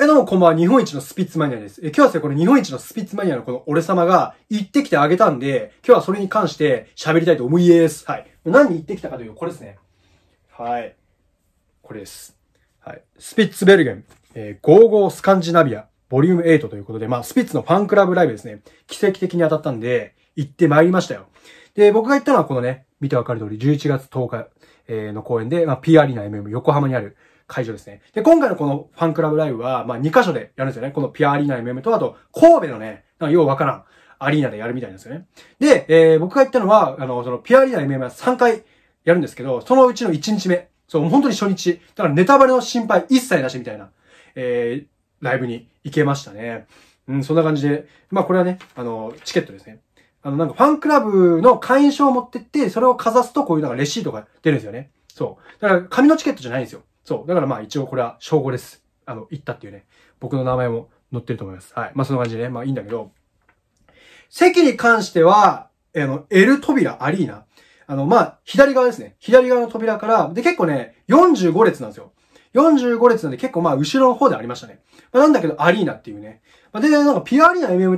どうもこんばんは、日本一のスピッツマニアです。今日はですね、この日本一のスピッツマニアのこの俺様が行ってきてあげたんで、今日はそれに関して喋りたいと思います。はい。何に行ってきたかというと、これですね。はい。これです。はい。スピッツベルゲン、ゴーゴースカンジナビア、ボリューム8ということで、スピッツのファンクラブライブですね。奇跡的に当たったんで、行ってまいりましたよ。で、僕が行ったのはこのね、見てわかる通り、11月10日、の公演で、P アリーナ MM 横浜にある会場ですね。で、今回のこのファンクラブライブは、2カ所でやるんですよね。このピアアリーナ MM と、あと、神戸のね、ようわからん、アリーナでやるみたいなんですよね。で、僕が行ったのは、そのピアアリーナ MM は3回やるんですけど、そのうちの1日目。そう、本当に初日。だからネタバレの心配一切なしみたいな、ライブに行けましたね。そんな感じで、これはね、チケットですね。ファンクラブの会員証を持ってって、それをかざすとこういうレシートが出るんですよね。そう。だから、紙のチケットじゃないんですよ。そう。だから一応これは称号です。行ったっていうね。僕の名前も載ってると思います。はい。そんな感じでね。いいんだけど。席に関しては、L 扉アリーナ。左側ですね。左側の扉から、で、結構ね、45列なんですよ。45列なんで結構後ろの方でありましたね。なんだけど、アリーナっていうね。で、ピアアリーナ MM って、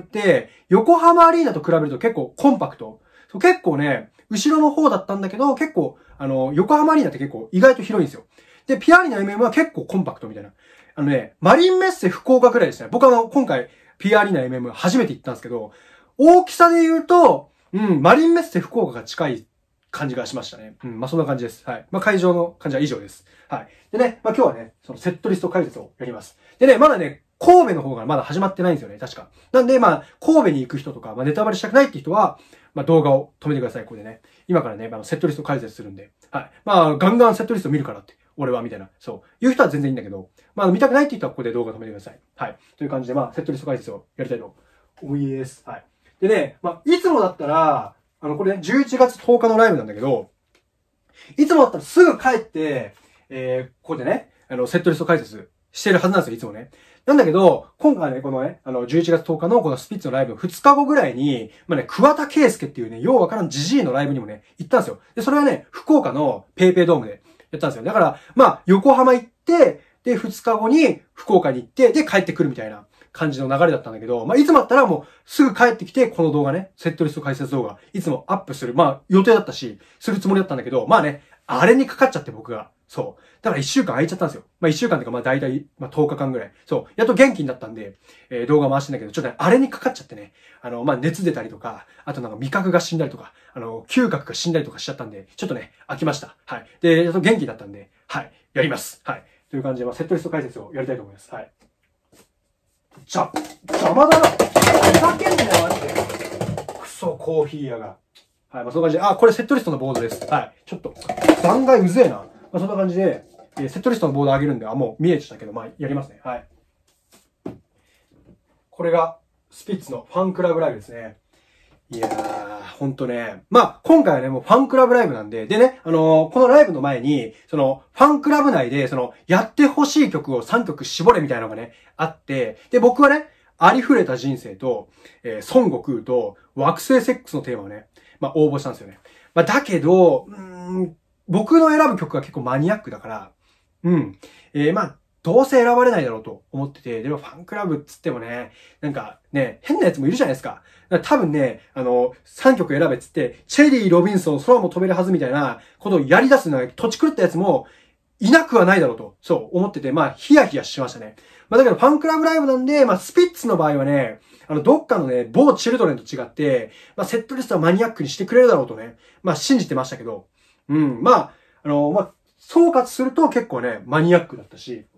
横浜アリーナと比べると結構コンパクト。そう結構ね、後ろの方だったんだけど、結構、横浜アリーナって結構意外と広いんですよ。で、ピアアリーナ MM は結構コンパクトみたいな。マリンメッセ福岡ぐらいですね。僕今回、ピアアリーナ MM 初めて行ったんですけど、大きさで言うと、マリンメッセ福岡が近い感じがしましたね。そんな感じです。はい。会場の感じは以上です。はい。でね、今日はね、そのセットリスト解説をやります。でね、まだね、神戸の方がまだ始まってないんですよね、確か。なんで、神戸に行く人とか、ネタバレしたくないって人は、動画を止めてください、ここでね。今からね、セットリスト解説するんで。はい。ガンガンセットリスト見るからって、俺は、みたいな。そう。いう人は全然いいんだけど、見たくないって人はここで動画止めてください。はい。という感じで、セットリスト解説をやりたいと思います。はい。でね、いつもだったら、これね、11月10日のライブなんだけど、いつもだったらすぐ帰って、ここでね、セットリスト解説してるはずなんですよ、いつもね。なんだけど、今回ね、このね、11月10日のこのスピッツのライブの2日後ぐらいに、桑田佳祐っていうね、ようわからんジジイのライブにもね、行ったんですよ。で、それはね、福岡のペイペイドームでやったんですよ。だから、横浜行って、で、2日後に福岡に行って、で、帰ってくるみたいな感じの流れだったんだけど、いつもだったらもう、すぐ帰ってきて、この動画ね、セットリスト解説動画、いつもアップする。予定だったし、するつもりだったんだけど、あれにかかっちゃって僕が。そう。だから1週間空いちゃったんですよ。1週間っていうか大体、10日間ぐらい。そう。やっと元気になったんで、動画回してんだけど、ちょっとね、あれにかかっちゃってね。熱出たりとか、あと味覚が死んだりとか、嗅覚が死んだりとかしちゃったんで、ちょっとね、飽きました。はい。で、やっと元気だったんで、はい。やります。はい。という感じで、セットリスト解説をやりたいと思います。はい。邪魔だな。ふざけんなよ、マジで。クソ、コーヒー屋が。はい、そんな感じで、これセットリストのボードです。はい。ちょっと、残骸うぜえな。そんな感じで、セットリストのボード上げるんで、もう見えちゃったけど、やりますね。はい。これが、スピッツのファンクラブライブですね。いやー、ほんとね。今回はね、もうファンクラブライブなんで、でね、このライブの前に、ファンクラブ内で、やってほしい曲を3曲絞れみたいなのがね、あって、で、僕はね、ありふれた人生と、孫悟空と、惑星セックスのテーマをね、応募したんですよね。だけど、僕の選ぶ曲が結構マニアックだから、どうせ選ばれないだろうと思ってて、でもファンクラブっつってもね、変なやつもいるじゃないですか。多分ね、3曲選べっつって、チェリー・ロビンソン、空も飛べるはずみたいなことをやり出すのが、土地狂ったやつも、いなくはないだろうと、そう思ってて、ヒヤヒヤしましたね。だけどファンクラブライブなんで、スピッツの場合はね、どっかのね、某チルドレンと違って、セットリストはマニアックにしてくれるだろうとね、信じてましたけど、総括すると結構ね、マニアックだったし、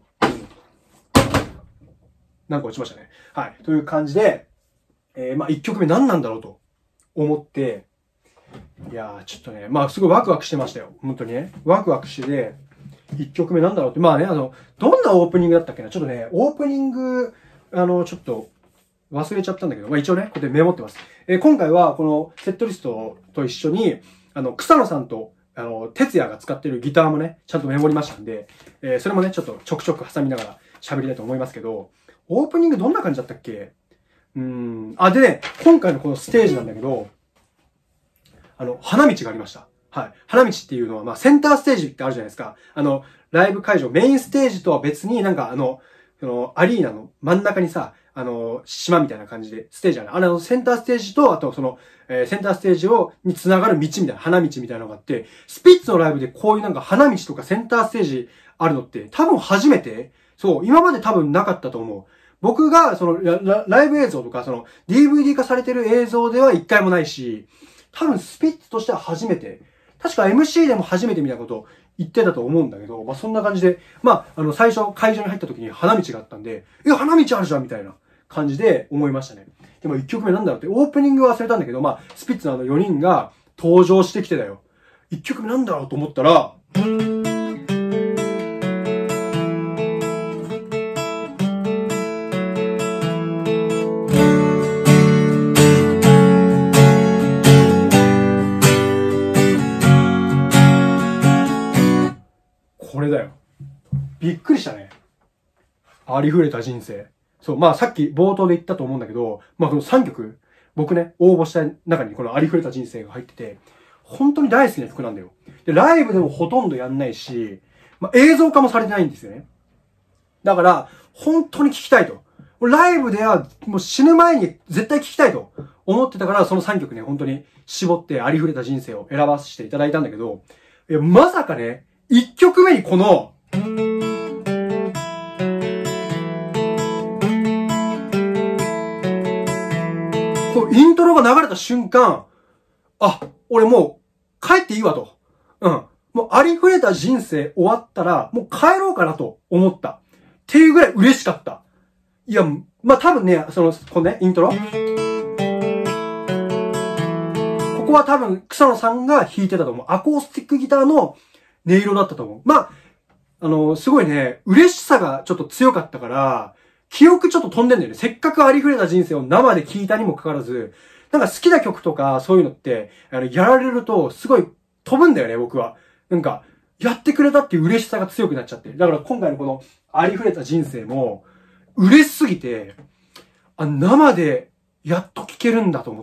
なんか落ちましたね。はい。という感じで、1曲目何なんだろうと思って、いやー、ちょっとね、すごいワクワクしてましたよ。本当にね。ワクワクして、1曲目なんだろうって、どんなオープニングだったっけな。ちょっとね、オープニング、ちょっと、忘れちゃったんだけど、一応ね、こうやってメモってます。今回は、このセットリストと一緒に、草野さんと、哲也が使ってるギターもね、ちゃんとメモりましたんで、それもね、ちょっとちょくちょく挟みながら喋りたいと思いますけど、オープニングどんな感じだったっけ？でね、今回のこのステージなんだけど、花道がありました。はい。花道っていうのは、センターステージってあるじゃないですか。ライブ会場、メインステージとは別にその、アリーナの真ん中にさ、島みたいな感じで、ステージある。センターステージと、あとその、センターステージに繋がる道みたいな、花道みたいなのがあって、スピッツのライブでこういうなんか花道とかセンターステージあるのって、多分初めて、そう、今まで多分なかったと思う。僕が、その、ライブ映像とか、その、DVD 化されてる映像では一回もないし、多分スピッツとしては初めて、確か MC でも初めてみたいなことを言ってたと思うんだけど、まあ、そんな感じで、まあ、最初会場に入った時に花道があったんで、花道あるじゃんみたいな感じで思いましたね。でも1曲目なんだろうって、オープニングは忘れたんだけど、まあ、スピッツの4人が登場してきてたよ。1曲目なんだろうと思ったら、これだよ。びっくりしたね。ありふれた人生。そう、まあさっき冒頭で言ったと思うんだけど、まあこの3曲、僕ね、応募した中にこのありふれた人生が入ってて、本当に大好きな曲なんだよ。で、ライブでもほとんどやんないし、まあ映像化もされてないんですよね。だから、本当に聴きたいと。ライブではもう死ぬ前に絶対聴きたいと思ってたから、その3曲ね、本当に絞ってありふれた人生を選ばせていただいたんだけど、いや、まさかね、1曲目にこの、イントロが流れた瞬間、あ、俺もう帰っていいわと。うん。もうありふれた人生終わったら、もう帰ろうかなと思った。っていうぐらい嬉しかった。いや、まあ、多分ね、このね、イントロ。ここは多分草野さんが弾いてたと思う。アコースティックギターの音色だったと思う。まあ、すごいね、嬉しさがちょっと強かったから、記憶ちょっと飛んでんだよね。せっかくありふれた人生を生で聴いたにもかかわらず、なんか好きな曲とかそういうのって、やられるとすごい飛ぶんだよね、僕は。なんか、やってくれたっていう嬉しさが強くなっちゃって。だから今回のこのありふれた人生も、嬉しすぎて、生でやっと聴けるんだと思って、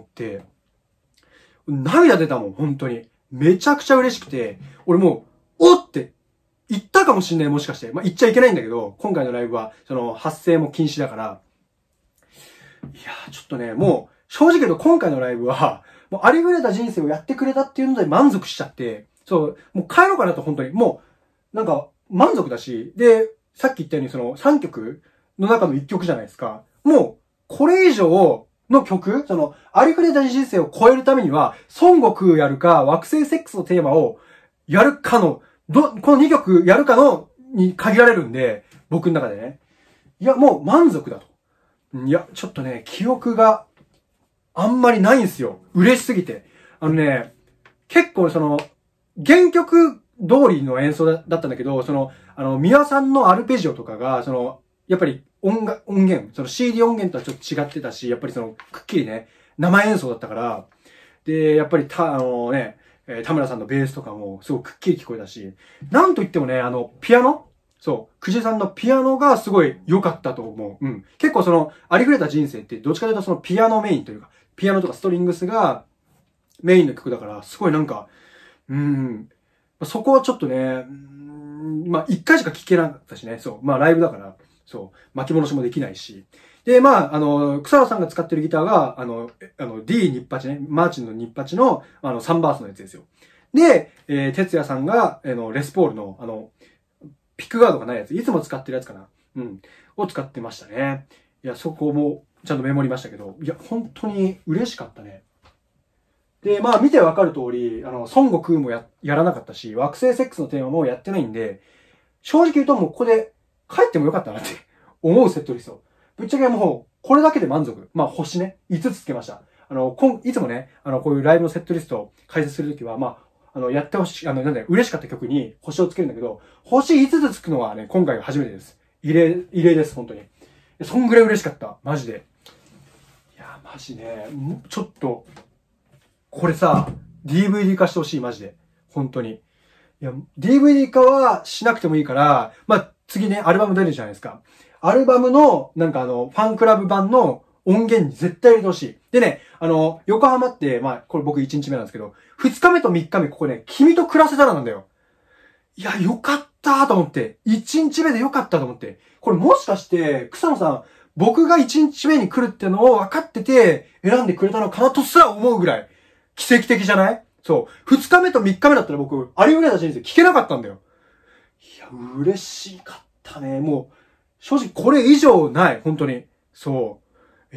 涙出たもん、本当に。めちゃくちゃ嬉しくて、俺もう、おって言ったかもしんない、もしかして。まあ、言っちゃいけないんだけど、今回のライブは、発声も禁止だから。いやー、ちょっとね、もう、正直言うと今回のライブは、もうありふれた人生をやってくれたっていうので満足しちゃって、そう、もう帰ろうかなと、本当に。もう、なんか、満足だし、で、さっき言ったように3曲の中の1曲じゃないですか。もう、これ以上の曲、ありふれた人生を超えるためには、孫悟空やるか、惑星セックスのテーマをやるかの、この2曲やるかの、に限られるんで、僕の中でね。いや、もう満足だと。いや、ちょっとね、記憶があんまりないんですよ。嬉しすぎて。結構原曲通りの演奏だったんだけど、ミワさんのアルペジオとかが、やっぱり音源、CD 音源とはちょっと違ってたし、やっぱりくっきりね、生演奏だったから、で、やっぱり田村さんのベースとかもすごくくっきり聞こえたし、なんと言ってもね、ピアノそう、久慈さんのピアノがすごい良かったと思う。うん。結構ありふれた人生ってどっちかというとピアノメインというか、ピアノとかストリングスがメインの曲だから、すごいなんか、そこはちょっとね、まあ、一回しか聴けなかったしね、そう、まあ、ライブだから、そう、巻き戻しもできないし。で、まあ、草野さんが使ってるギターが、D ニッパチね、マーチンのニッパチの、3バースのやつですよ。で、哲也さんが、レスポールの、ピックガードがないやつ、いつも使ってるやつかな。うん。を使ってましたね。いや、そこも、ちゃんとメモりましたけど、いや、本当に嬉しかったね。で、まあ、見てわかる通り、孫悟空もやらなかったし、惑星セックスのテーマもやってないんで、正直言うともうここで帰ってもよかったなって思うセットリスト。ぶっちゃけもう、これだけで満足。まあ、星ね、5つつけました。いつもね、こういうライブのセットリストを解説するときは、まあ、やってほしい、嬉しかった曲に星をつけるんだけど、星5つつくのはね、今回が初めてです。異例です、本当に。そんぐらい嬉しかった。マジで。いや、マジね、ちょっと、これさ、DVD 化してほしい、マジで。本当に。いや、DVD 化はしなくてもいいから、まあ、次ね、アルバム出るじゃないですか。アルバムの、ファンクラブ版の音源に絶対入れてほしい。でね、横浜って、まあ、これ僕1日目なんですけど、2日目と3日目ここね、君と暮らせたらなんだよ。 いや、よかったと思って。1日目でよかったと思って。これもしかして、草野さん、僕が1日目に来るってのを分かってて、選んでくれたのかなとすら思うぐらい、奇跡的じゃない？そう。2日目と3日目だったら僕、ありふれた人生聞けなかったんだよ。いや、嬉しかったね。もう、正直これ以上ない。本当に。そう。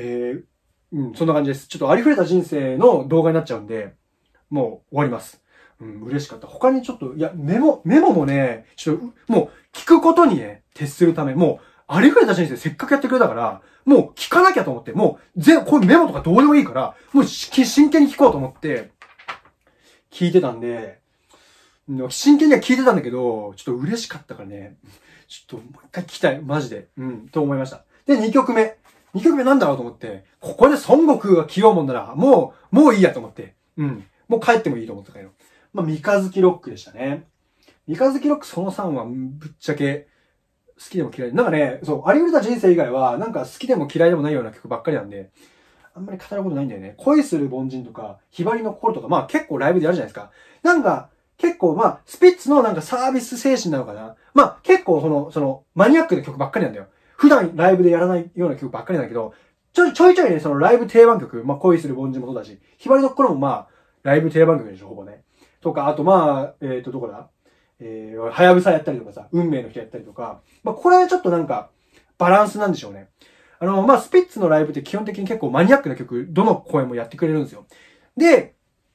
そんな感じです。ちょっとありふれた人生の動画になっちゃうんで、もう終わります。嬉しかった。他にちょっと、いや、メモもね、ちょっと、もう、聞くことにね、徹するため、もう、ありふれた人生せっかくやってくれたから、もう聞かなきゃと思って、もう、こういうメモとかどうでもいいから、もう真剣に聞こうと思って、聞いてたんで、真剣には聞いてたんだけど、ちょっと嬉しかったからね、ちょっともう一回聞きたい。マジで。と思いました。で、2曲目。2曲目なんだろうと思って、ここで孫悟空が着ようもんなら、もういいやと思って。もう帰ってもいいと思ったからよ。三日月ロックでしたね。三日月ロックその3はぶっちゃけ好きでも嫌いで。なんかね、そう、ありふれた人生以外は、なんか好きでも嫌いでもないような曲ばっかりなんで、あんまり語ることないんだよね。恋する凡人とか、ひばりの心とか、結構ライブでやるじゃないですか。なんか、結構スピッツのなんかサービス精神なのかな。結構その、マニアックな曲ばっかりなんだよ。普段ライブでやらないような曲ばっかりなんだけど、ちょいちょいね、そのライブ定番曲、恋する凡人もそうだし、ひばりの心もライブ定番曲でしょ、ほぼね。とか、あとどこだはやぶさやったりとかさ、運命の人やったりとか、これはちょっとなんか、バランスなんでしょうね。スピッツのライブって基本的に結構マニアックな曲、どの公演もやってくれるんですよ。で、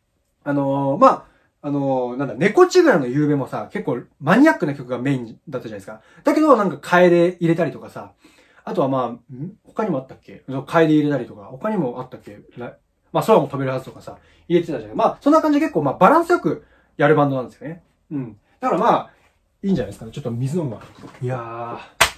猫ちぐらの夕べもさ、結構マニアックな曲がメインだったじゃないですか。だけど、なんか楓入れたりとかさ、あとは他にもあったっけ？楓入れたりとか、他にもあったっけ？空も飛べるはずとかさ、入れてたじゃん。そんな感じで結構バランスよくやるバンドなんですよね。だからいいんじゃないですかね。ちょっと水飲むわ。いやー。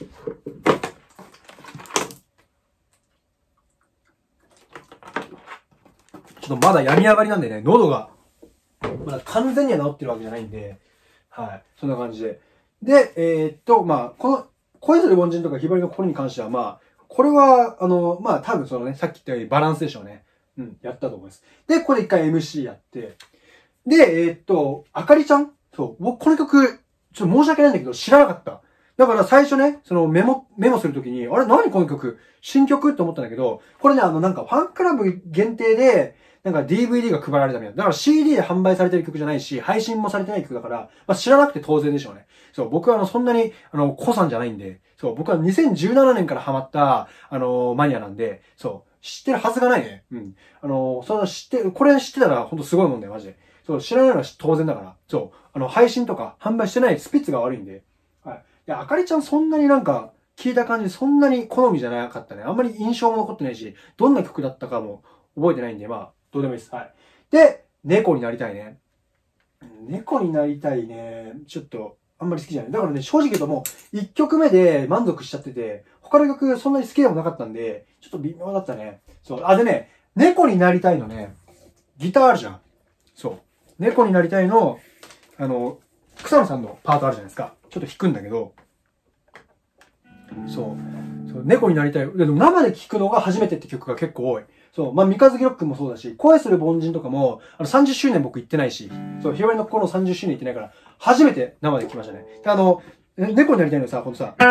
ちょっとまだ病み上がりなんでね、喉が、まだ完全には治ってるわけじゃないんで、はい。そんな感じで。で、この、恋する凡人とかひばりの心に関しては、これは、多分そのね、さっき言ったようにバランスでしょうね。やったと思います。で、ここで一回 MC やって、で、あかりちゃんそう、僕この曲、ちょっと申し訳ないんだけど、知らなかった。だから最初ね、そのメモするときに、あれ何この曲新曲って思ったんだけど、これね、なんかファンクラブ限定で、なんか DVD が配られたみたいな。だから CD で販売されてる曲じゃないし、配信もされてない曲だから、知らなくて当然でしょうね。そう、僕はそんなに、子さんじゃないんで、そう、僕は2017年からハマった、マニアなんで、そう、知ってるはずがないね。これ知ってたらほんとすごいもんだよ、マジで。そう、知らないのは当然だから。そう、配信とか販売してないスピッツが悪いんで。はい。で、あかりちゃんそんなになんか、聞いた感じそんなに好みじゃなかったね。あんまり印象も残ってないし、どんな曲だったかも覚えてないんで、どうでもいいです。はい。で、猫になりたいね。猫になりたいね。ちょっと、あんまり好きじゃない。だからね、正直言うともう、1曲目で満足しちゃってて、他の曲そんなに好きでもなかったんで、ちょっと微妙だったね。そう。でね、猫になりたいのね、ギターあるじゃん。そう。猫になりたいの、草野さんのパートあるじゃないですか。ちょっと弾くんだけど、そう。猫になりたい。でも生で聴くのが初めてって曲が結構多い。そう。三日月ロックもそうだし、恋する凡人とかも、30周年僕行ってないし、そう、ひばりの心の30周年行ってないから、初めて生で聴きましたね。で猫になりたいのさ、ほんとさ、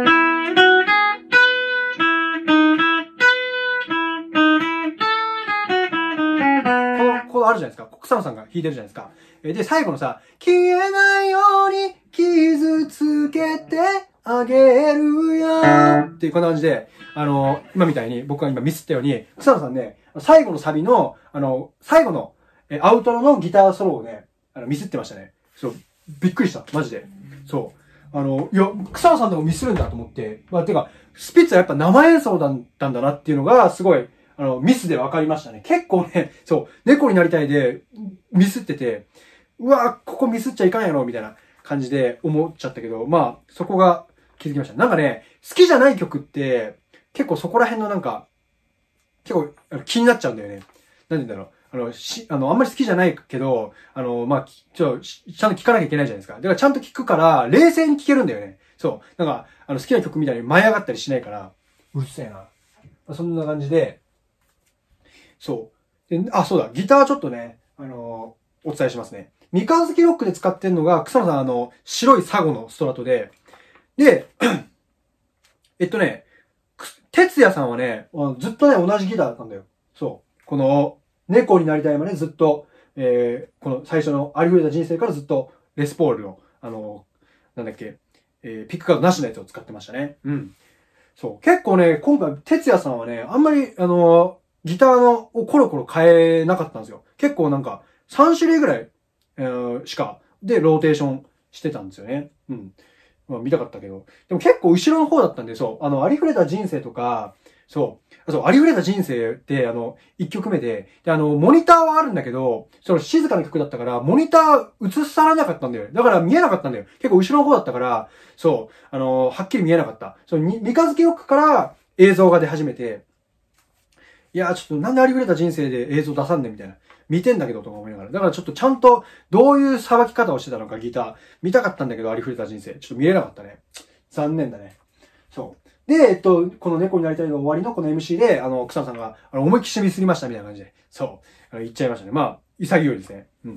このあるじゃないですか。草野さんが弾いてるじゃないですか。で、最後のさ、消えないように傷つけてあげるよっていうこんな感じで、今みたいに僕が今ミスったように、草野さんね、最後のサビの、最後の、アウトロのギターソロをね、ミスってましたね。そう、びっくりした。マジで。そう。いや、草野さんでもミスるんだと思って、てか、スピッツはやっぱ生演奏だったんだなっていうのが、すごい、ミスで分かりましたね。結構ね、そう、猫になりたいで、ミスってて、うわここミスっちゃいかんやろ、みたいな感じで思っちゃったけど、そこが気づきました。なんかね、好きじゃない曲って、結構そこら辺のなんか、結構気になっちゃうんだよね。なんでだろう。あんまり好きじゃないけど、ちゃんと聞かなきゃいけないじゃないですか。だからちゃんと聞くから、冷静に聞けるんだよね。そう。なんか、好きな曲みたいに舞い上がったりしないから、うるせえな。そんな感じで、そう。で、そうだ、ギターちょっとね、お伝えしますね。 三日月ロックで使ってるのが、草野さん白いサゴのストラトで、で、哲也さんはね、ずっとね、同じギターだったんだよ。そう。この、猫になりたいまでずっと、この最初のありふれた人生からずっと、レスポールの、なんだっけ、ピックカードなしのやつを使ってましたね。うん。そう。結構ね、今回、哲也さんはね、あんまり、ギターをコロコロ変えなかったんですよ。結構なんか、3種類ぐらい、しか、で、ローテーションしてたんですよね。うん。まあ、見たかったけど。でも結構後ろの方だったんで、そう、ありふれた人生とか、そう、ありふれた人生って、1曲目で、モニターはあるんだけど、その静かな曲だったから、モニター映さらなかったんだよ。だから見えなかったんだよ。結構後ろの方だったから、そう、はっきり見えなかった。そう、三日月ロックから映像が出始めて、いや、ちょっとなんでありふれた人生で映像出さんねんみたいな。見てんだけどとか思いながら。だからちょっとちゃんとどういうさばき方をしてたのかギター見たかったんだけど、ありふれた人生。ちょっと見れなかったね。残念だね。そう。で、この猫になりたいの終わりのこの MC で、草野さんが、思いっきしミスりましたみたいな感じで。そう。言っちゃいましたね。まあ、潔いですね。うん。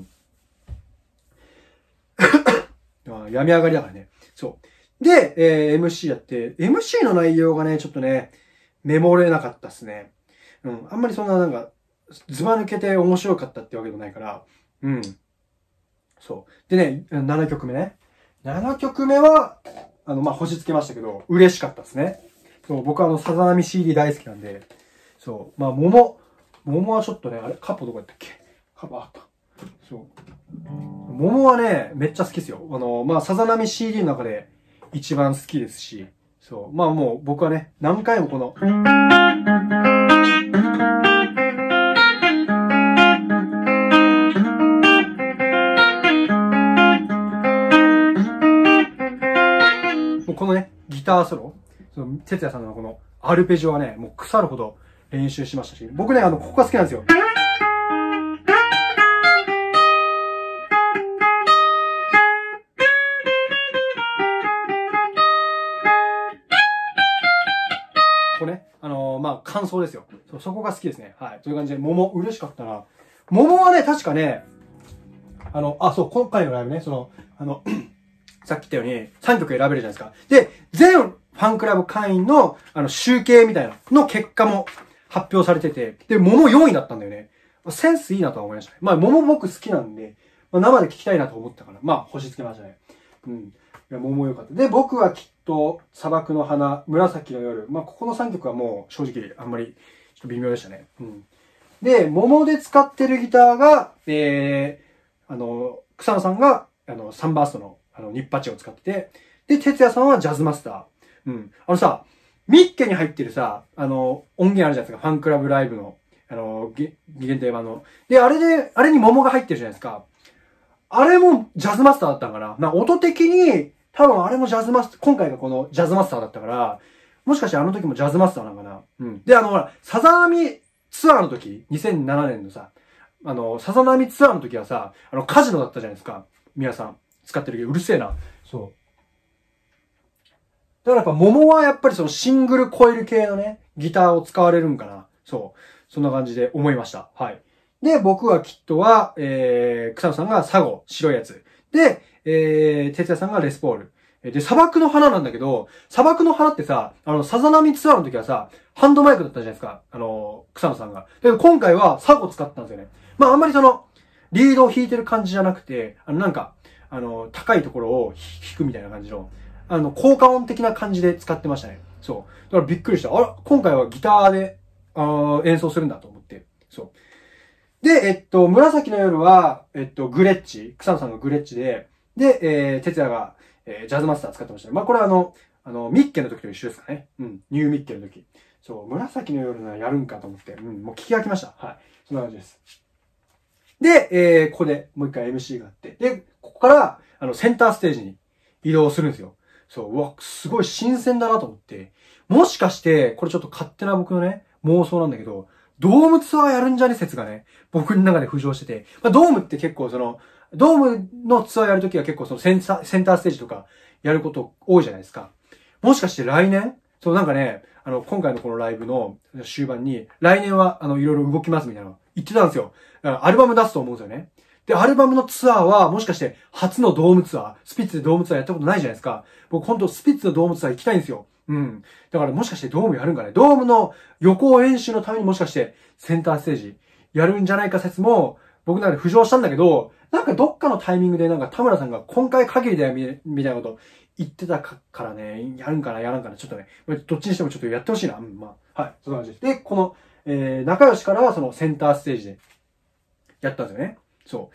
病み上がりだからね。そう。で、MC やって、MC の内容がね、ちょっとね、メモれなかったっすね。うん。あんまりそんななんか、ズバ抜けて面白かったってわけでもないから、うん。そう。でね、7曲目ね。7曲目は、まあ、星つけましたけど、嬉しかったですね。そう、僕はさざ波 CD 大好きなんで、そう、まあ、桃はちょっとね、あれカップどこやったっけカップあった。そう。桃はね、めっちゃ好きですよ。まあ、さざ波 CD の中で一番好きですし、そう。まあもう僕はね、何回もこの、このね、ギターソロ、その、哲也さんのこのアルペジオはね、もう腐るほど練習しましたし、僕ね、ここが好きなんですよ。ここね、まあ、感想ですよ。そこが好きですね。はい。という感じで、桃、嬉しかったな。桃はね、確かね、そう、今回のライブね、さっき言ったように3曲選べるじゃないですか。で、全ファンクラブ会員の、集計みたいなの結果も発表されてて、で、桃4位だったんだよね。センスいいなとは思いましたね。まあ、桃僕好きなんで、まあ、生で聞きたいなと思ったから、まあ、星つけましたね。うん。いや、桃良かった。で、僕はきっと、砂漠の花、紫の夜。まあ、ここの3曲はもう、正直、あんまり、ちょっと微妙でしたね。うん。で、桃で使ってるギターが、草野さんが、サンバーストの、ニッパチを使ってて、で、哲也さんはジャズマスター。うん。ミッケに入ってるさ、音源あるじゃないですか。ファンクラブライブの、限定版の。で、あれに桃が入ってるじゃないですか。あれもジャズマスターだったんかな。音的に、多分あれもジャズマスター、今回がこのジャズマスターだったから、もしかしてあの時もジャズマスターなのかな。うん。で、ほら、サザナミツアーの時、2007年のさ、サザナミツアーの時はさ、カジノだったじゃないですか。皆さん、使ってるけど、うるせえな。そう。だからやっぱ、桃はやっぱりそのシングルコイル系のね、ギターを使われるんかな。そう。そんな感じで思いました。はい。で、僕はきっとは、草野さんがサゴ、白いやつ。で、哲也さんがレスポール。で、砂漠の花なんだけど、砂漠の花ってさ、サザナミツアーの時はさ、ハンドマイクだったじゃないですか。草野さんが。で、今回はサゴ使ったんですよね。まあ、あんまりリードを弾いてる感じじゃなくて、高いところを弾くみたいな感じの、効果音的な感じで使ってましたね。そう。だからびっくりした。今回はギターで、演奏するんだと思って。そう。で、紫の夜は、グレッチ。草野さんがグレッチで、で、哲也が、ジャズマスター使ってましたね。まあ、これはミッケの時と一緒ですかね。うん。ニューミッケの時。そう、紫の夜ならやるんかと思って、うん、もう聞き飽きました。はい。そんな感じです。で、ここでもう一回 MC があって、で、ここから、センターステージに移動するんですよ。そう、うわ、すごい新鮮だなと思って。もしかして、これちょっと勝手な僕のね、妄想なんだけど、ドームツアーやるんじゃね説がね、僕の中で浮上してて、まあ、ドームって結構ドームのツアーやるときは結構センターステージとかやること多いじゃないですか。もしかして来年そうなんかね、今回のこのライブの終盤に、来年はいろいろ動きますみたいなの言ってたんですよ。だからアルバム出すと思うんですよね。 で、アルバムのツアーは、もしかして初のドームツアー、スピッツでドームツアーやったことないじゃないですか。僕ほんとスピッツのドームツアー行きたいんですよ。うん。だからもしかしてドームやるんかね。ドームの予行演習のためにもしかしてセンターステージやるんじゃないか説も、僕の中で浮上したんだけど、なんかどっかのタイミングでなんか田村さんが今回限りだよみたいなこと言ってたからね、やるんかな、やらんかな、ちょっとね、どっちにしてもちょっとやってほしいな。うん、まあ、はい、そんな感じです。で、この、仲良しからはそのセンターステージでやったんですよね。そう。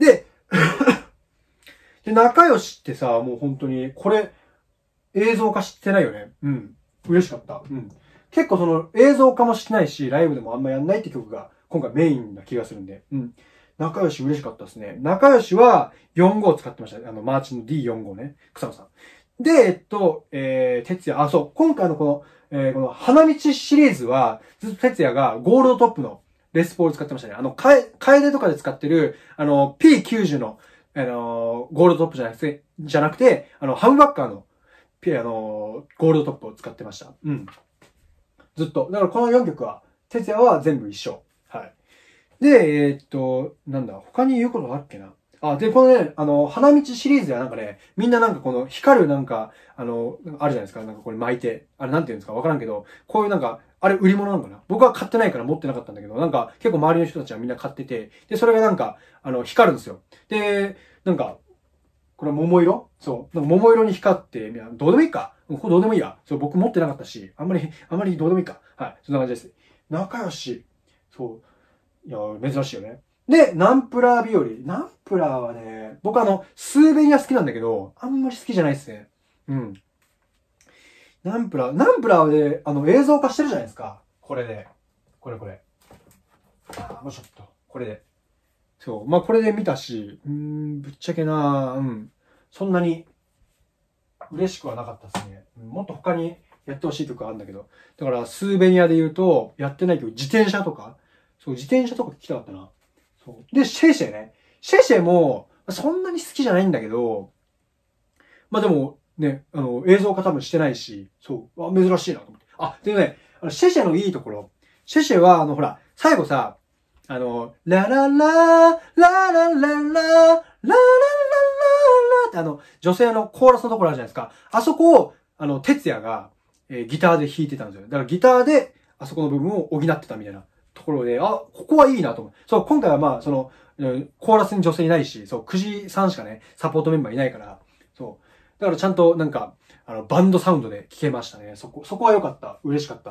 で、で、仲良しってさ、もう本当に、これ、映像化してないよね。うん。嬉しかった。うん。結構その映像化もしてないし、ライブでもあんまやんないって曲が今回メインな気がするんで。うん。仲良し嬉しかったですね。仲良しは4号使ってました。マーチの D45 ね。草野さん。で、哲也、あ、そう。今回のこの花道シリーズは、ずっと哲也がゴールドトップのレスポール使ってましたね。楓とかで使ってる、P90 の、ゴールドトップじゃなくて、ハムバッカーの、ゴールドトップを使ってました。うん。ずっと。だからこの4曲は、哲也は全部一緒。はい。で、なんだ、他に言うことあるっけな。あ、で、このね、花道シリーズではなんかね、みんななんかこの光るなんか、あるじゃないですか。なんかこれ巻いて。あれなんて言うんですかわからんけど、こういうなんか、あれ売り物なのかな僕は買ってないから持ってなかったんだけど、なんか結構周りの人たちはみんな買ってて、で、それがなんか、光るんですよ。で、なんか、これは桃色そう。なんか桃色に光って、どうでもいいか。これどうでもいいや。そう、僕持ってなかったし、あんまりどうでもいいか。はい。そんな感じです。仲良し。そう。いや、珍しいよね。で、ナンプラー日和。ナンプラーはね、僕スーベニア好きなんだけど、あんまり好きじゃないですね。うん。ナンプラーで、映像化してるじゃないですか。これで。これ。もうちょっと。これで。そう。まあ、これで見たし、ぶっちゃけな、そんなに嬉しくはなかったですね。もっと他にやってほしい曲あるんだけど。だから、スーベニアで言うと、やってない曲、自転車とか、そう、自転車とか聞きたかったな。そう。で、シェイシェイね。シェイシェイも、そんなに好きじゃないんだけど、まあでも、ね、映像化多分してないし、そう、珍しいなと思って。あ、でね、シェイシェイのいいところ。シェイシェイは、ほら、最後さ、ラララー、ラララララ、ラララララって女性のコーラスのところあるじゃないですか。あそこを、哲也が、ギターで弾いてたんですよ。だからギターで、あそこの部分を補ってたみたいなところで、ここはいいなと思う。そう、今回はまあ、コーラスに女性いないし、そう、くじさんしかね、サポートメンバーいないから、そう。だからちゃんとなんか、バンドサウンドで聴けましたね。そこは良かった。嬉しかった。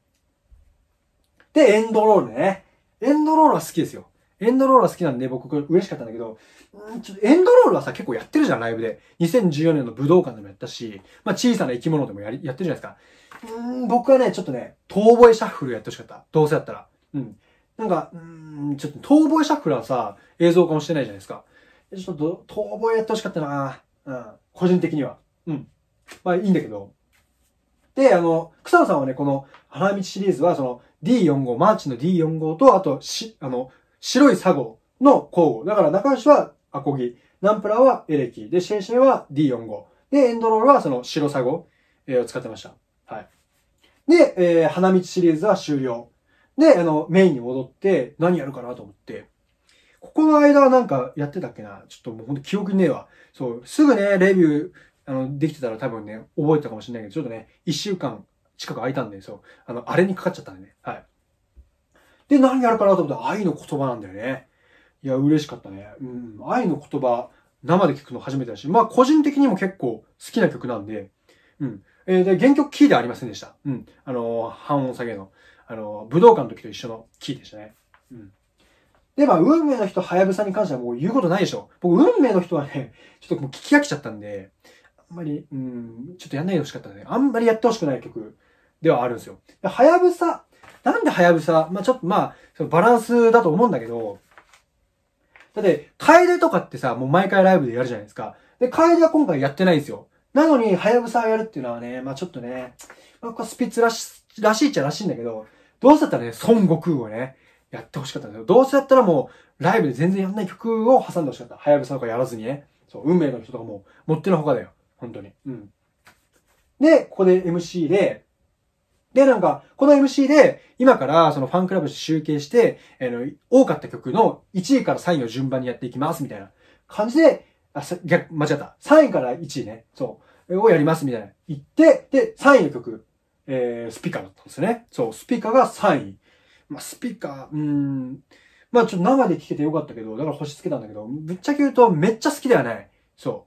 で、エンドロールね。エンドロールは好きですよ。エンドロールは好きなんで僕これ嬉しかったんだけど、ちょっとエンドロールはさ結構やってるじゃん、ライブで。2014年の武道館でもやったし、まあ小さな生き物でもやってるじゃないですか。僕はね、ちょっとね、遠吠えシャッフルやってほしかった。どうせやったら。なんか、ちょっと遠吠えシャッフルはさ、映像化もしてないじゃないですか。ちょっと遠吠えやってほしかったな個人的には。まあいいんだけど。で、草野さんはね、この花道シリーズは、D45、マーチの D45 と、あと、白いサゴの交互。だから仲良しはアコギ、ナンプラーはエレキ、で、シェイシェイは D45。で、エンドロールはその白サゴを使ってました。はい。で、花道シリーズは終了。で、メインに戻って何やるかなと思って、ここの間なんかやってたっけなちょっともうほんと記憶にねえわ。そう、すぐね、レビュー、できてたら多分ね、覚えてたかもしれないけど、ちょっとね、1週間近く空いたんで、そう、あれにかかっちゃったんでね。はい。で、何やるかなと思ったら愛の言葉なんだよね。いや、嬉しかったね。愛の言葉、生で聞くの初めてだし、まあ個人的にも結構好きな曲なんで、で、原曲キーではありませんでした。半音下げの、武道館の時と一緒のキーでしたね。で、まあ、運命の人、はやぶさに関してはもう言うことないでしょ。僕、運命の人はね、ちょっともう聞き飽きちゃったんで、あんまり、ちょっとやんないでほしかったね。あんまりやってほしくない曲ではあるんですよ。はやぶさ、なんではやぶさ、まあちょっとまあ、そのバランスだと思うんだけど、だって、楓とかってさ、もう毎回ライブでやるじゃないですか。で、楓は今回やってないんですよ。なのに、はやぶさをやるっていうのはね、まあちょっとね、まあ、スピッツらしいっちゃらしいんだけど、どうせだったらね、孫悟空をね、やってほしかったんですよ。どうせだったらもう、ライブで全然やんない曲を挟んでほしかった。はやぶさとかやらずにね。そう、運命の人とかも、もってのほかだよ。本当に。で、ここで MC で、 で、なんか、この MC で、今からそのファンクラブ集計して、多かった曲の1位から3位を順番にやっていきます、みたいな感じで、間違った。3位から1位ね。そう。をやります、みたいな。言って、で、3位の曲、スピカだったんですよね。そう、スピカが3位。まあ、スピカ、まあ、ちょっと生で聴けてよかったけど、だから星つけたんだけど、ぶっちゃけ言うとめっちゃ好きではない。そう。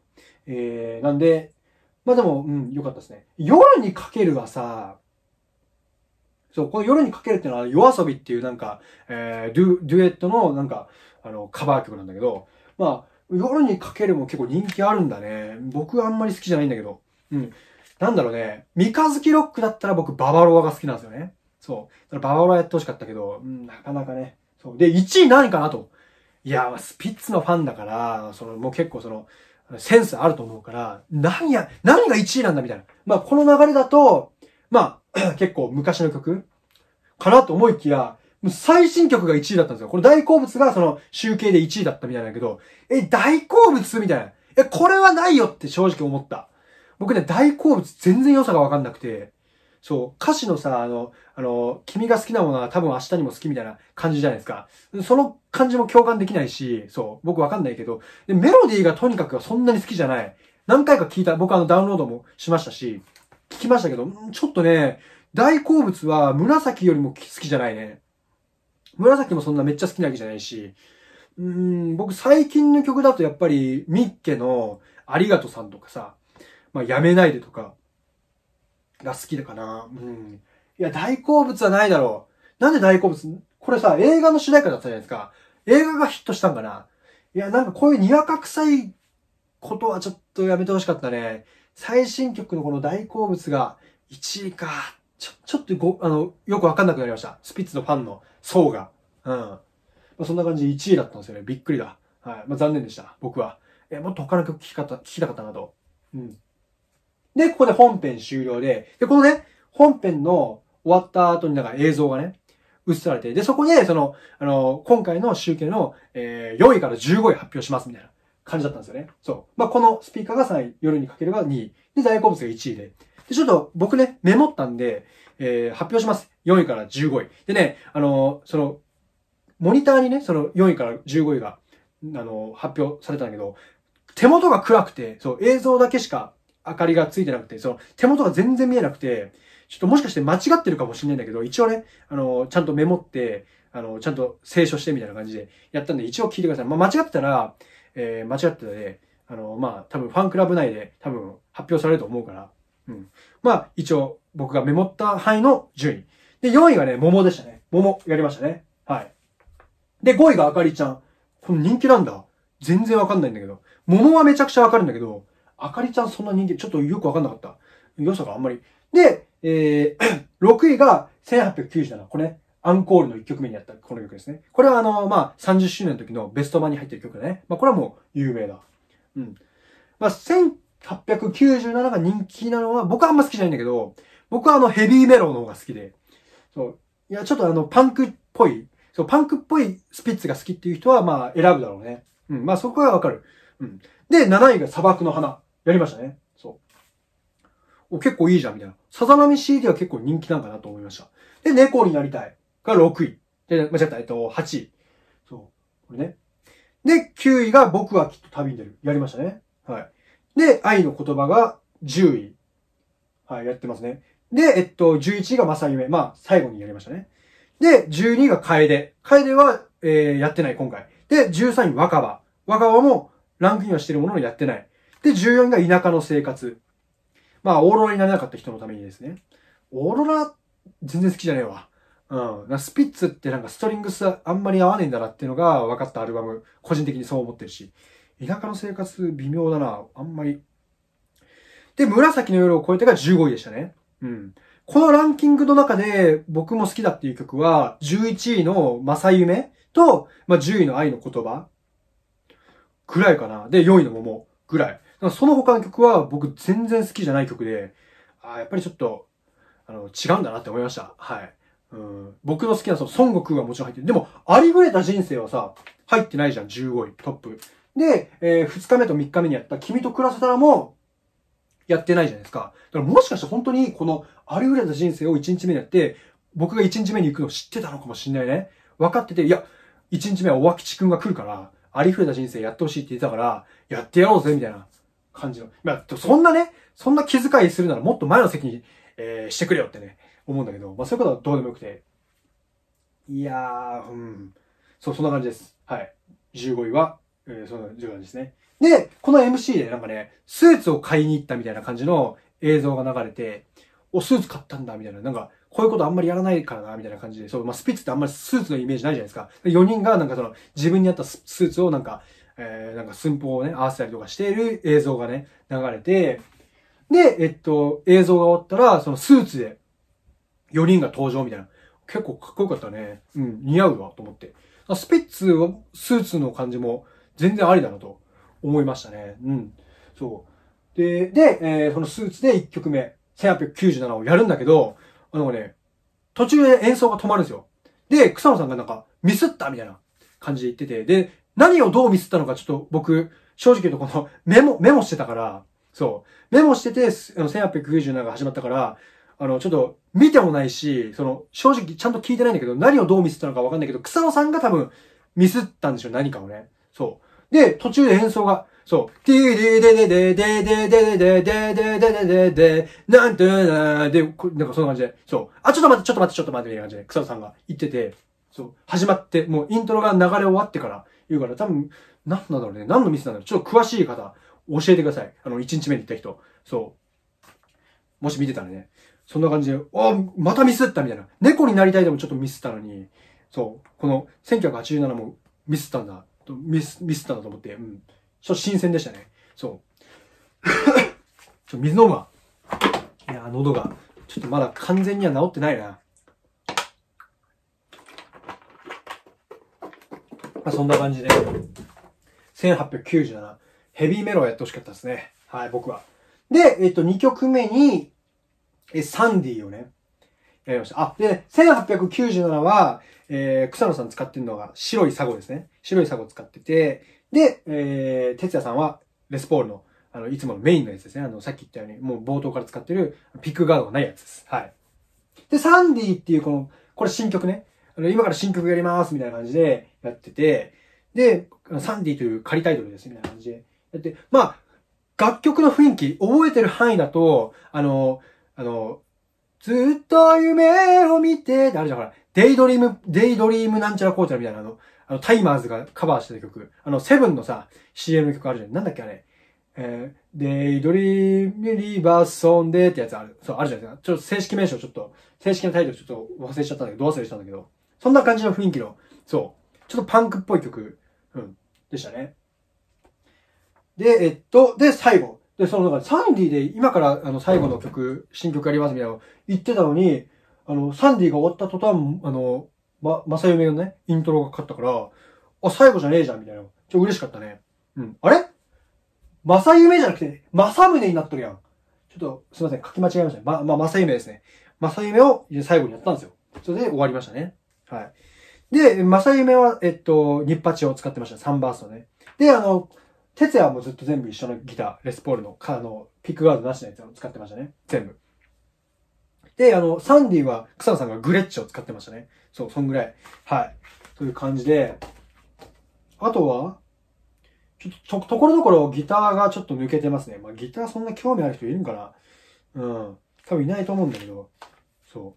なんで、まあでも、よかったですね。夜にかけるはさ、そう、この夜にかけるっていうのは、夜遊びっていうなんか、デュエットのなんか、カバー曲なんだけど、まあ、夜にかけるも結構人気あるんだね。僕はあんまり好きじゃないんだけど。なんだろうね。三日月ロックだったら僕ババロアが好きなんですよね。そう。ババロアやってほしかったけど、なかなかね。そう。で、1位何かなと。いや、スピッツのファンだから、もう結構センスあると思うから、何が1位なんだみたいな。まあ、この流れだと、まあ、結構昔の曲かなと思いきや、最新曲が1位だったんですよ。これ大好物が集計で1位だったみたいなんだけど、大好物みたいな。これはないよって正直思った。僕ね、大好物全然良さがわかんなくて、そう、歌詞のさ、君が好きなものは多分明日にも好きみたいな感じじゃないですか。その感じも共感できないし、そう、僕わかんないけど、でメロディーがとにかくそんなに好きじゃない。何回か聞いた、僕ダウンロードもしましたし、聞きましたけど、ちょっとね、大好物は紫よりも好きじゃないね。紫もそんなめっちゃ好きなわけじゃないし、僕最近の曲だとやっぱりミッケのありがとさんとかさ、まあやめないでとかが好きだかな。いや、大好物はないだろう。なんで大好物これさ、映画の主題歌だったじゃないですか。映画がヒットしたんかないや、なんかこういうにわか臭いことはちょっとやめてほしかったね。最新曲のこの大好物が1位か。ちょっとよくわかんなくなりました。スピッツのファンの層が。まあ、そんな感じで1位だったんですよね。びっくりだ。はい。まあ、残念でした。僕は。もっと他の曲聞きたかったなと。で、ここで本編終了で、このね、本編の終わった後になんか映像がね、映されて、で、そこで、今回の集計の、4位から15位発表しますみたいな感じだったんですよね。そう。まあ、このスピーカーが3位、夜にかけるが2位。で、大好物が1位で。で、ちょっと僕ね、メモったんで、発表します。4位から15位。でね、モニターにね、4位から15位が、発表されたんだけど、手元が暗くて、そう、映像だけしか明かりがついてなくて、手元が全然見えなくて、ちょっともしかして間違ってるかもしれないんだけど、一応ね、ちゃんとメモって、ちゃんと清書してみたいな感じでやったんで、一応聞いてください。まあ、間違ってたら、間違ってたで、まあ、多分ファンクラブ内で多分発表されると思うから、まあ、一応僕がメモった範囲の順位。で、4位がね、桃でしたね。桃やりましたね。はい。で、5位があかりちゃん。この人気なんだ。全然わかんないんだけど。桃はめちゃくちゃわかるんだけど、あかりちゃんそんな人気、ちょっとよくわかんなかった。良さがあんまり。で、6位が1897。これね、アンコールの1曲目にやったこの曲ですね。これはまあ、30周年の時のベスト版に入ってる曲だね。まあ、これはもう有名だ。まあ、1897が人気なのは、僕はあんま好きじゃないんだけど、僕はヘビーメロの方が好きで、そう。いや、ちょっとパンクっぽい、そう、パンクっぽいスピッツが好きっていう人は、まあ、選ぶだろうね。まあ、そこがわかる。で、7位が砂漠の花。やりましたね。そう。結構いいじゃん、みたいな。さざ波 CD は結構人気なんかなと思いました。で、猫になりたい。が6位。で、間違った、8位。そう。これね。で、9位が僕はきっと旅に出る。やりましたね。はい。で、愛の言葉が10位。はい、やってますね。で、11位が正夢。まあ、最後にやりましたね。で、12位が楓。楓は、やってない、今回。で、13位若葉。若葉もランクインはしてるもののやってない。で、14位が田舎の生活。まあ、オーロラになれなかった人のためにですね。オーロラ、全然好きじゃねえわ。スピッツってなんかストリングスあんまり合わねえんだなっていうのが分かったアルバム。個人的にそう思ってるし。田舎の生活微妙だな。あんまり。で、紫の夜を超えてが15位でしたね。このランキングの中で僕も好きだっていう曲は、11位の正夢と、まあ、10位の愛の言葉ぐらいかな。で、4位の桃ぐらい。その他の曲は僕全然好きじゃない曲で、やっぱりちょっと、違うんだなって思いました。はい。僕の好きな孫悟空はもちろん入ってる。でも、ありふれた人生はさ、入ってないじゃん、15位、トップ。で、2日目と3日目にやった君と暮らせたらも、やってないじゃないですか。だからもしかして本当にこのありふれた人生を1日目にやって、僕が1日目に行くのを知ってたのかもしんないね。分かってて、いや、1日目はおわきちくんが来るから、ありふれた人生やってほしいって言ってたから、やってやろうぜ、みたいな感じの。まあ、そんなね、そんな気遣いするならもっと前の席に、してくれよってね、思うんだけど、まあそういうことはどうでもよくて。いやー、そう、そんな感じです。はい。15位は、そんな15位ですね。で、この MC でなんかね、スーツを買いに行ったみたいな感じの映像が流れて、スーツ買ったんだ、みたいな。なんか、こういうことあんまりやらないからな、みたいな感じで。そう、まあ、スピッツってあんまりスーツのイメージないじゃないですか。4人がなんかその、自分に合ったスーツをなんか、なんか寸法をね、合わせたりとかしている映像がね、流れて、で、映像が終わったら、そのスーツで4人が登場みたいな。結構かっこよかったね。似合うわ、と思って。スピッツは、スーツの感じも全然ありだなと思いましたね。そう。で、そのスーツで1曲目、1897をやるんだけど、途中で演奏が止まるんですよ。で、草野さんがなんか、ミスったみたいな感じで言ってて、で、何をどうミスったのかちょっと僕、正直言うとこのメモしてたから、そう。メモしてて、1897が始まったから、ちょっと見てもないし、正直ちゃんと聞いてないんだけど、何をどうミスったのかわかんないけど、草野さんが多分ミスったんでしょ、何かをね。そう。で、途中で演奏が、そう。ティーディデデデデデデデデデデデデデデなんてなで、なんかそんな感じで、そう。あ、ちょっと待って、ちょっと待って、ちょっと待って、みたいな感じで、草野さんが言ってて、そう。始まって、もうイントロが流れ終わってから言うから、多分、なんだろうね。何のミスなんだろう。ちょっと詳しい方、教えてください。1日目に行った人。そう。もし見てたらね。そんな感じで、またミスったみたいな。猫になりたいでもちょっとミスったのに、そう。この1987もミスったんだ。ミスったんだと思って、ちょっと新鮮でしたね。そう。水飲むわ。いや、喉が、ちょっとまだ完全には治ってないな。まあ、そんな感じで、1897、ヘビーメロをやってほしかったですね。はい、僕は。で、2曲目に、サンディをね、やりました。で、1897は、草野さん使ってるのが白いサゴですね。白いサゴ使ってて、で、哲也さんはレスポールの、いつものメインのやつですね。さっき言ったように、もう冒頭から使ってるピックガードがないやつです。はい。で、サンディっていうこれ新曲ね。今から新曲やりますみたいな感じでやってて、で、サンディという仮タイトルですみたいな感じでやって、まあ、楽曲の雰囲気、覚えてる範囲だと、ずっと夢を見て、ってあるじゃん、ほら。デイドリームなんちゃらこうちゃらみたいなタイマーズがカバーしてた曲。セブンのさ、CM の曲あるじゃん。なんだっけあれ。デイドリームリバーソンでってやつある。そう、あるじゃないですか。ちょっと正式名称ちょっと、正式なタイトルちょっと忘れちゃったんだけど、ど忘れしたんだけど。そんな感じの雰囲気の、そう。ちょっとパンクっぽい曲、でしたね。で、で、最後。で、サンディで今から最後の曲、新曲やりますみたいなの言ってたのに、サンディが終わった途端、まさゆめのね、イントロがかかったから、最後じゃねえじゃん、みたいな。嬉しかったね。あれまさゆめじゃなくて、まさむねになっとるやん。ちょっと、すいません、書き間違えましたね。まさゆめですね。まさゆめを最後にやったんですよ。それで終わりましたね。はい。で、まさゆめは、ニッパチを使ってました。3バーストね。で、哲也はもうずっと全部一緒のギター、レスポールの、ピックガードなしのやつを使ってましたね。全部。で、サンディは、草野さんがグレッチを使ってましたね。そう、そんぐらい。はい。という感じで、あとは、ちょっと、ところどころギターがちょっと抜けてますね。まあ、ギターそんな興味ある人いるんかな？多分いないと思うんだけど、そう。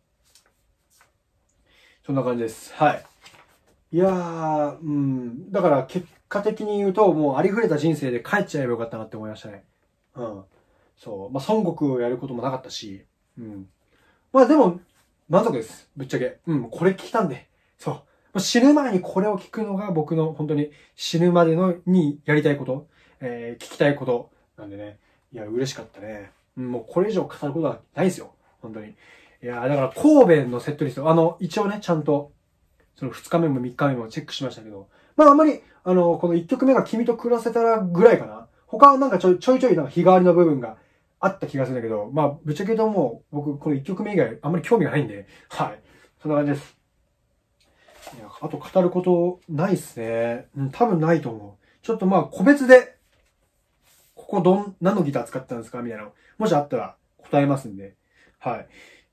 そんな感じです。はい。いやー、だから結果的に言うと、もうありふれた人生で帰っちゃえばよかったなって思いましたね。そう。まあ、孫悟空をやることもなかったし、まあでも、満足です。ぶっちゃけ。これ聞きたんで。そう。死ぬ前にこれを聞くのが僕の本当に死ぬまでにやりたいこと、聞きたいことなんでね。いや、嬉しかったね。もうこれ以上語ることはないですよ。本当に。いや、だから神戸のセットリスト、一応ね、ちゃんと、その2日目も3日目もチェックしましたけど、まああんまり、この1曲目が君と暮らせたらぐらいかな。他はなんかちょいちょいなんか日替わりの部分があった気がするんだけど、まあぶっちゃけ言うともう僕この1曲目以外あんまり興味がないんで、はい。そんな感じです。いや、あと語ることないっすね。多分ないと思う。ちょっとまあ個別で、ここ何のギター使ってたんですかみたいなの。もしあったら答えますんで。はい。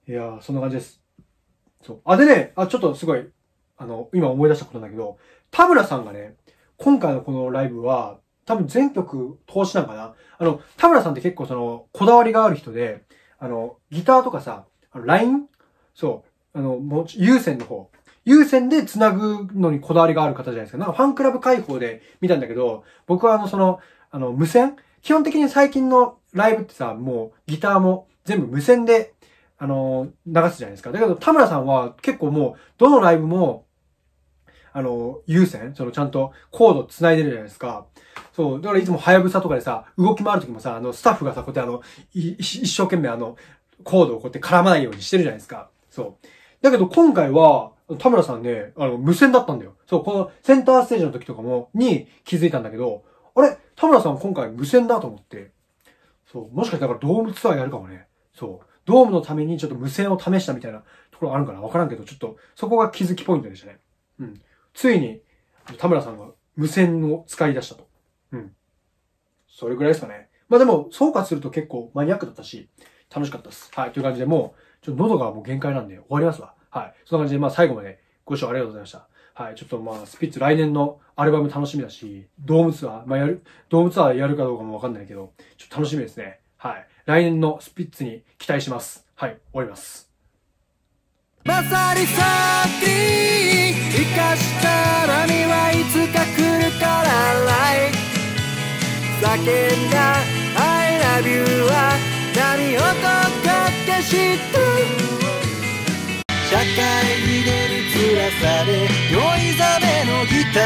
いやー、そんな感じです。そう。あ、でね、ちょっとすごい、今思い出したことなんだけど、田村さんがね、今回のこのライブは、多分全曲通しなんかな。田村さんって結構こだわりがある人で、ギターとかさ、ラインそう、もう、有線の方。有線で繋ぐのにこだわりがある方じゃないですか。なんかファンクラブ開放で見たんだけど、僕は無線基本的に最近のライブってさ、もうギターも全部無線で、流すじゃないですか。だけど田村さんは結構もう、どのライブも、有線ちゃんとコード繋いでるじゃないですか。そう。だからいつもハヤブサとかでさ、動き回るときもさ、スタッフがさ、こうやって一生懸命コードをこうやって絡まないようにしてるじゃないですか。そう。だけど今回は、田村さんね、無線だったんだよ。そう、このセンターステージの時とかに気づいたんだけど、あれ田村さん今回無線だと思って。そう、もしかしたらドームツアーやるかもね。そう。ドームのためにちょっと無線を試したみたいなところあるかなわからんけど、ちょっと、そこが気づきポイントでしたね。うん。ついに、田村さんが無線を使い出したと。うん。それぐらいですかね。まあでも、総括すると結構マニアックだったし、楽しかったです。はい。という感じでもう、ちょっと喉がもう限界なんで終わりますわ。はい。そんな感じで、まあ最後までご視聴ありがとうございました。はい。ちょっとまあ、スピッツ来年のアルバム楽しみだし、ドームツアー、まあドームツアーやるかどうかもわかんないけど、ちょっと楽しみですね。はい。来年のスピッツに期待します。はい。終わります。 まさにさっき生かした波はいつか来るからライ叫んだ I love you は波をとかって知って社会に出る辛さで酔いざめのギタ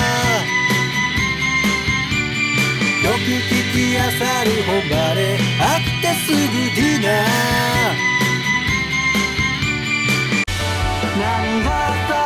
ーよく聞き漁る本場で飽きてすぐディナー何があった